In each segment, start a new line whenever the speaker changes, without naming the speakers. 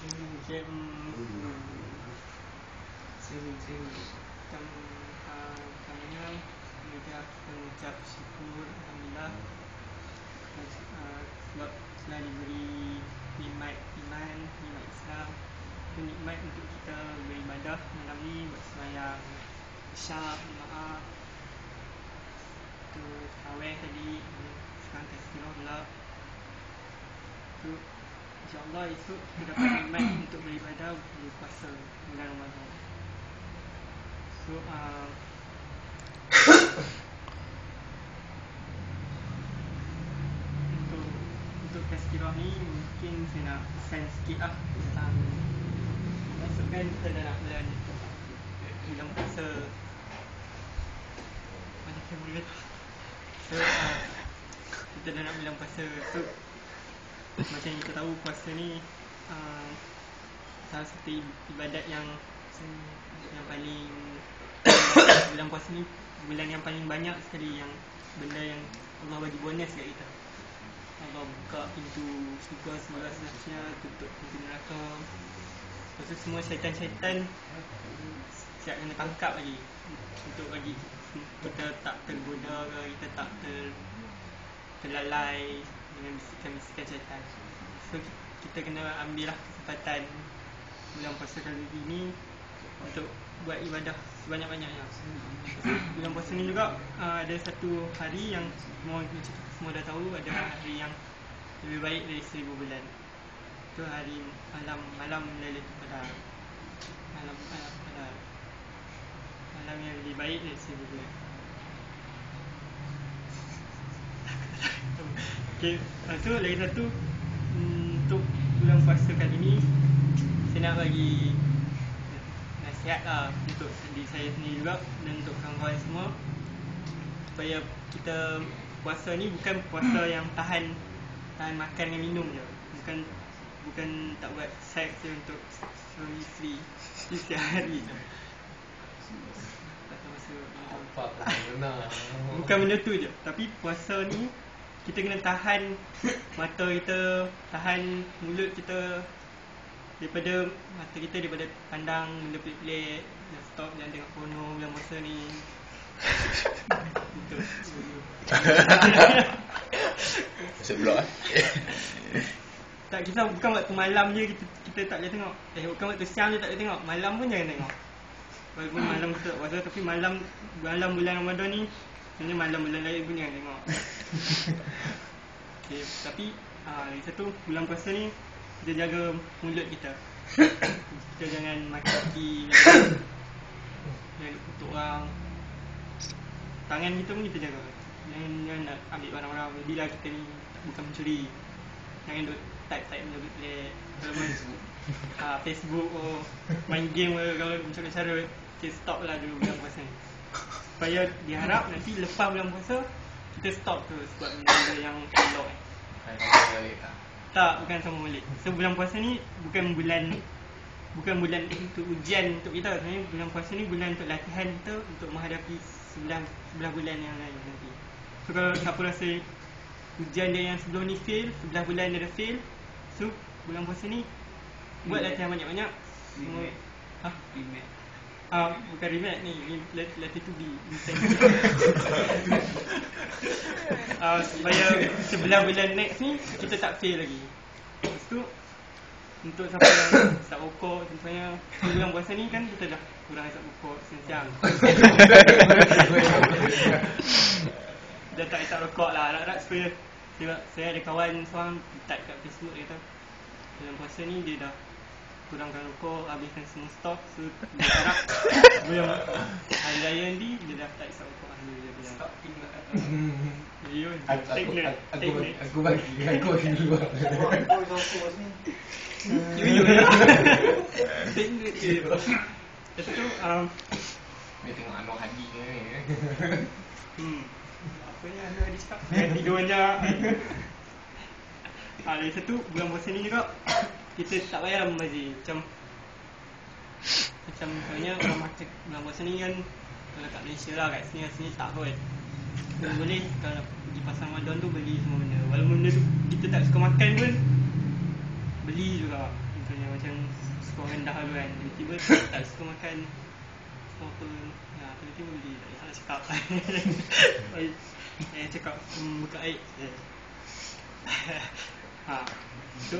Game macam pertamanya kita mengucap syukur Alhamdulillah sebab telah diberi nikmat iman, nikmat Islam, itu nikmat untuk kita beribadah malam ni, buat sembahyang Isyak, jemaah, tu tarawih tadi, sekarang tazkirah pula. Tu InsyaAllah esok kita dapat nikmat untuk beribadah berpuasa bulan Ramadan. So untuk tazkirah ni mungkin saya nak pesan sikit lah tentang esok kan kita dah nak bulan puasa. Mana kamera tu? So kita dah nak bulan puasa. So macam kita tahu puasa ni salah satu ibadat yang paling bulan puasa ni bulan yang paling banyak sekali yang benda yang Allah bagi bonus kat kita. Allah buka pintu syurga sebelah-sebelahnya, tutup pintu neraka. Lepas tu semua syaitan-syaitan siap kena tangkap lagi, untuk bagi kita tak tergoda ke, kita tak terlalai dengan bisikan-bisikan syaitan. So kita kena ambil lah kesempatan bulan puasa kali ini untuk buat ibadah sebanyak-banyaknya. Bulan puasa ni juga ada satu hari yang semua dah tahu, ada hari yang lebih baik dari 1000 bulan. Itu hari malam Lailatul Qadar. Malam yang lebih baik dari 1000 bulan. Okay, so lagi satu, untuk bulan puasa kali ni saya nak bagi nasihat lah untuk diri saya sendiri juga dan untuk kawan-kawan semua, supaya kita puasa ni bukan puasa yang tahan makan dan minum je, bukan tak buat seks je untuk suami isteri setiap hari je. Bukan benda tu je, tapi puasa ni kita kena tahan mata kita, tahan mulut kita daripada pandang benda pelik-pelik. Stop, jangan tengok porno bulan puasa ni. Betul.
Masuk blok
Tak, kita bukan waktu malam je kita tak boleh tengok. Bukan waktu siang je tak boleh tengok, malam pun jangan tengok. Walaupun malam kita tak puasa, tapi malam bulan Ramadan ni, sebenarnya malam bulan lain pun jangan tengok. Okay, tapi lagi satu, bulan puasa ni kita jaga mulut kita. Kita jangan maki-maki, jangan kutuk orang. Tangan kita pun kita jaga. Jangan nak ambil barang-barang. Bila kita ni bukan mencuri, jangan duk type benda pelik. Kalau main Facebook main game ke, kalau macam cara, okay, stop lah dulu bulan puasa ni. Supaya diharap nanti lepas bulan puasa kita stop tu sebab benda yang elok. Tak, bukan sama balik. So bulan puasa ni bukan bulan untuk ujian untuk kita. Sebenarnya bulan puasa ni bulan untuk latihan kita untuk menghadapi sebelah bulan yang lain nanti. So kalau siapa rasa ujian dia yang sebelum ni fail, 11 bulan dia dah fail, so bulan puasa ni buat latihan banyak-banyak. Semua bukan remat ni latih to be supaya 11 bulan next ni kita tak fail lagi. Lepas tu untuk siapa yang tak rokok, contohnya bulan puasa ni kan kita dah kurang isap rokok siang-siang. Dah tak isap rokok lah, harap-harap supaya saya ada kawan seorang type kat Facebook, dia kata bulan puasa ni dia dah kurangkan rokok, habiskan semua stok. So dia harap bulan hari raya ni dia dah tak isap rokok. Alhamdulillah. Stok tinggal. Aku bagi dulu. Lepas tu
dia tengok Anwar Hadi ke ni.
apa ni Anwar Hadi cakap, tidur je. Lagi satu, bulan puasa ni juga kita tak payah membazir. Macam misalnya orang macam bulan puasa ni kan, kalau kat Malaysia lah, kat sini tak kot. Kita boleh kalau pergi pasar Ramadan tu beli semua benda. Walaupun benda tu kita tak suka makan pun, beli juga. contohnya macam skor rendah tu kan, tiba-tiba tak suka makan apa, tiba-tiba beli, tak payah nak cakap. Cakap buka air. So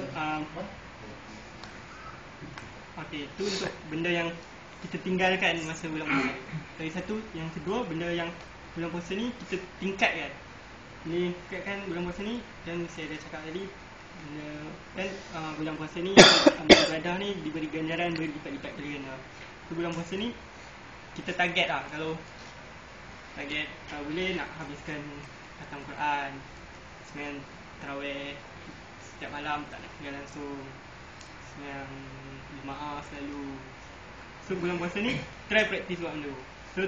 okay, tu untuk benda yang kita tinggalkan masa bulan puasa. Lagi satu, yang kedua, benda yang bulan puasa ni kita tingkatkan. Ni tingkatkan bulan puasa ni, dan saya dah cakap tadi, benda, kan bulan puasa ni amal ibadah ni diberi ganjaran berlipat-lipat kali ganda. So bulan puasa ni kita target lah, kalau target boleh nak habiskan khatam Quran, sembahyang tarawih setiap malam, tak nak tinggal langsung, sembahyang jemaah selalu. So bulan puasa ni try practice buat benda. So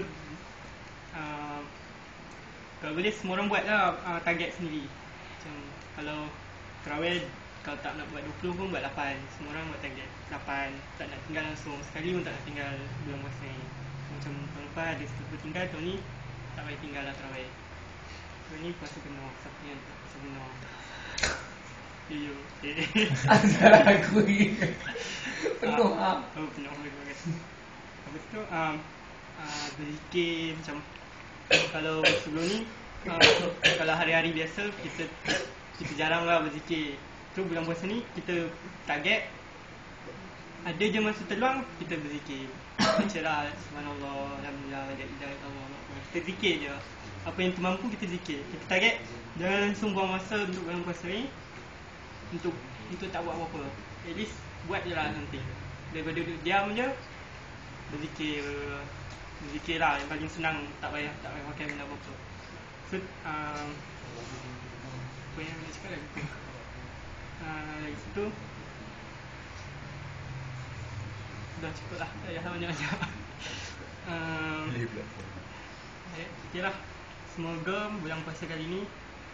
kalau boleh semua orang buat lah target sendiri. Macam kalau tarawih, kalau tak nak buat 20 pun buat 8. Semua orang buat target 8, tak nak tinggal langsung, sekali pun tak nak tinggal bulan puasa ni. Macam tahun lepas ada 10 tinggal, tahun ni tak payah tinggal lah tarawih. Tahun ni puasa penuh, siapa yang tak puasa penuh? Yo.
Salah aku ni. Penuh
penuh bagus. Lepas tu berzikir macam kalau sebelum ni kalau hari-hari biasa kita jarang lah berzikir. Tu bulan puasa ni kita target ada je masa terluang kita berzikir. Baca lah subhanallah, alhamdulillah, la ilaha illallah. Kita zikir je. Apa yang termampu kita zikir. Kita target jangan langsung buang masa untuk bulan puasa ni untuk tak buat apa-apa. At least buat je lah something. Daripada duduk diam je, berzikir lah, yang paling senang, tak payah pakai benda apa-apa. So apa yang nak cakap lagi? Lagi situ dah cukup lah, tak payah banyak-banyak. Okay lah, semoga bulan puasa kali ni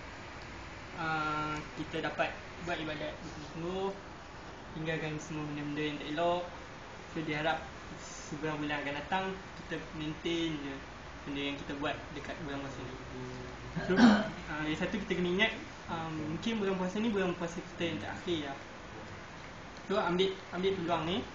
kita dapat buat ibadat bersungguh-sungguh, tinggalkan semua benda-benda yang tak elok. So diharap sebulan bulan akan datang kita maintain je benda yang kita buat dekat bulan puasa ni. So yang satu kita kena ingat, mungkin bulan puasa ni bulan puasa kita yang terakhir lah. So ambil peluang ni,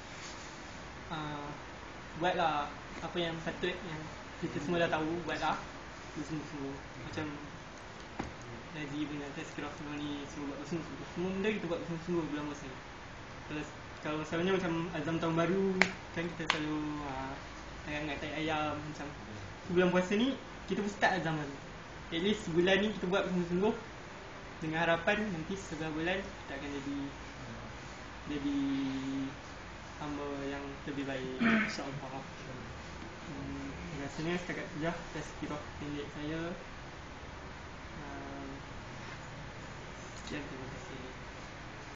buatlah apa yang patut, yang kita semua dah tahu, buatlah bersungguh-sungguh. Macam Nazi punya tazkirah semua ni, semua buat bersungguh-sungguh. Semua benda kita buat bersungguh-sungguh bulan puasa ni. Kalau selalunya macam azam tahun baru kan, kita selalu ingat tai ayam macam. Bulan puasa ni kita pun start azam baru. At least sebulan ni kita buat bersungguh-sungguh dengan harapan nanti sebelah bulan kita akan jadi hamba yang lebih baik, insya-Allah. Rasanya setakat sejah tazkirah pendek saya. Sekian, terima kasih.